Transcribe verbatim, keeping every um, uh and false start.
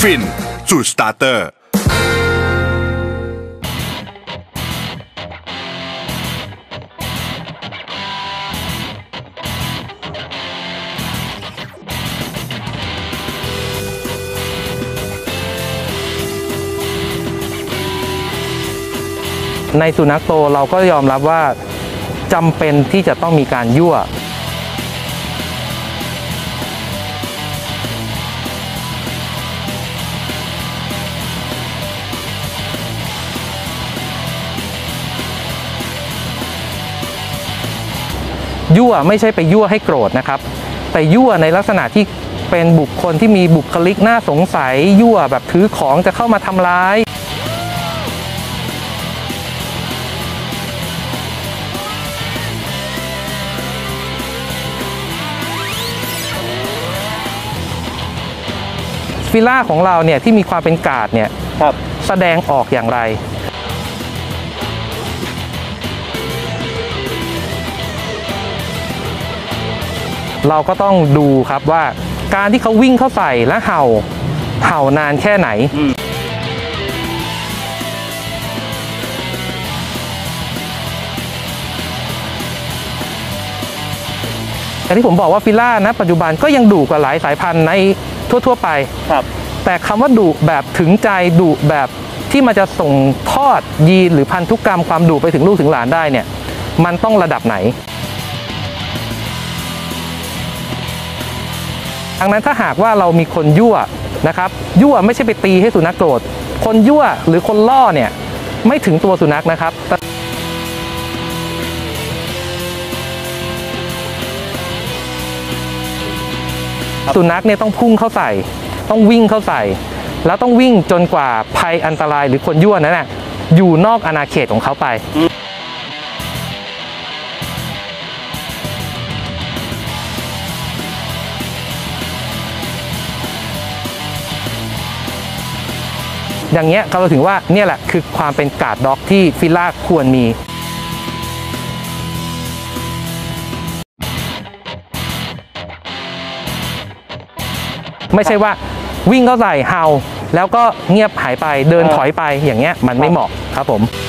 ฟินสูตรสตาร์เตอร์ในสุนัขโตเราก็ยอมรับว่าจำเป็นที่จะต้องมีการยั่วยั่วไม่ใช่ไปยั่วให้โกรธนะครับแต่ยั่วในลักษณะที่เป็นบุคคลที่มีบุคลิกน่าสงสัยยั่วแบบถือของจะเข้ามาทำร้ายฟิล่าของเราเนี่ยที่มีความเป็นกาดเนี่ยแสดงออกอย่างไรเราก็ต้องดูครับว่าการที่เขาวิ่งเข้าใส่และเห่าเห่านานแค่ไหนแต่ที่ผมบอกว่าฟิล่านะปัจจุบันก็ยังดุกว่าหลายสายพันธุ์ในทั่วๆไปครับแต่คำว่าดุแบบถึงใจดุแบบที่มันจะส่งทอดยีนหรือพันธุกรรมความดุไปถึงลูกถึงหลานได้เนี่ยมันต้องระดับไหนดังนั้นถ้าหากว่าเรามีคนยั่วนะครับยั่วไม่ใช่ไปตีให้สุนัขโกรธคนยั่วหรือคนล่อเนี่ยไม่ถึงตัวสุนัขนะครับสุนัขเนี่ยต้องพุ่งเข้าใส่ต้องวิ่งเข้าใส่แล้วต้องวิ่งจนกว่าภัยอันตรายหรือคนยั่วนั้นน่ะอยู่นอกอาณาเขตของเขาไปอย่างเงี้ยเราถึงว่าเนี่ยแหละคือความเป็นการ์ดด็อกที่ฟิล่าควรมีไม่ใช่ว่าวิ่งเข้าใส่เห่าแล้วก็เงียบหายไปเดินถอยไปอย่างเงี้ยมันไม่เหมาะครับผม